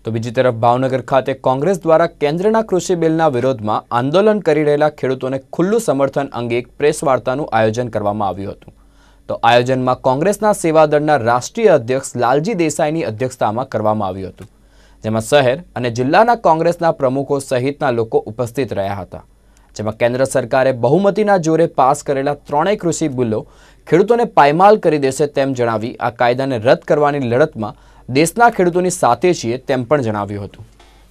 તો બીજી તરફ ભાવનગર ખાતે કોંગ્રેસ દ્વારા કેન્દ્રના કૃષિ બિલના વિરોધમાં આંદોલન કરી રહેલા ખેડૂતોને ખુલ્લું સમર્થન અંગે એક પ્રેસ વાર્તાનું આયોજન કરવામાં આવ્યું હતું। તો આયોજનમાં કોંગ્રેસના સેવાદળના રાષ્ટ્રીય અધ્યક્ષ લાલજી દેસાઈની અધ્યક્ષતામાં કરવામાં આવ્યું હતું, જેમાં શહેર અને જિલ્લાના કોંગ્રેસના પ્રમુખો સહિતના લોકો ઉપસ્થિત રહ્યા હતા। જેમાં કેન્દ્ર સરકારે બહુમતીના જોરે પાસ કરેલા ત્રણેય કૃષિ બિલો ખેડૂતોને પાયમાલ કરી દેશે તેમ જણાવી આ કાયદાને રદ કરવાની લડતમાં દેશના ખેડૂતોની સાથે છીએ તેમ પણ જણાવ્યું હતું।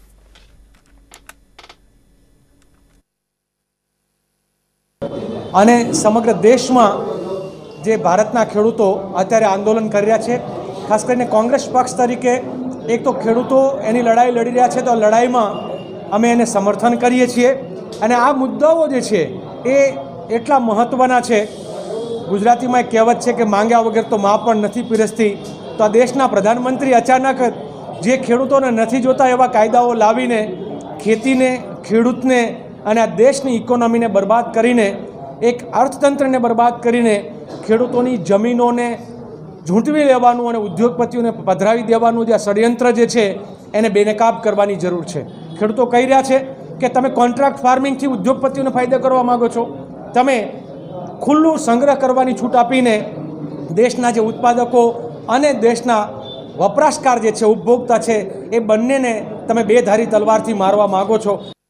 અને સમગ્ર દેશમાં જે ભારતના ખેડૂતો અત્યારે આંદોલન કરી રહ્યા છે, ખાસ કરીને કોંગ્રેસ પક્ષ તરીકે એક તો ખેડૂતો એની લડાઈ લડી રહ્યા છે, તો લડાઈમાં અમે એને સમર્થન કરીએ છીએ। અને આ મુદ્દાઓ જે છે એ એટલા મહત્ત્વના છે। ગુજરાતીમાં એક કહેવત છે કે માંગ્યા વગર તો મા પણ નથી પીરસતી। તો આ દેશના પ્રધાનમંત્રી અચાનક જે ખેડૂતોને નથી જોતા એવા કાયદાઓ લાવીને ખેતીને, ખેડૂતને અને આ દેશની ઇકોનોમીને બરબાદ કરીને, એક અર્થતંત્રને બરબાદ કરીને ખેડૂતોની જમીનોને ઝૂંટવી લેવાનું અને ઉદ્યોગપતિઓને પધરાવી દેવાનું જે ષડયંત્ર જે છે એને બેનકાબ કરવાની જરૂર છે। ખેડૂતો કહી રહ્યા છે કે તમે કોન્ટ્રાક્ટ ફાર્મિંગથી ઉદ્યોગપતિઓને ફાયદો કરવા માગો છો, તમે ખુલ્લું સંગ્રહ કરવાની છૂટ આપીને દેશના જે ઉત્પાદકો અને દેશના વપરાશકાર જે છે, ઉપભોક્તા છે, એ બંનેને તમે બે ધારી તલવારથી મારવા માગો છો।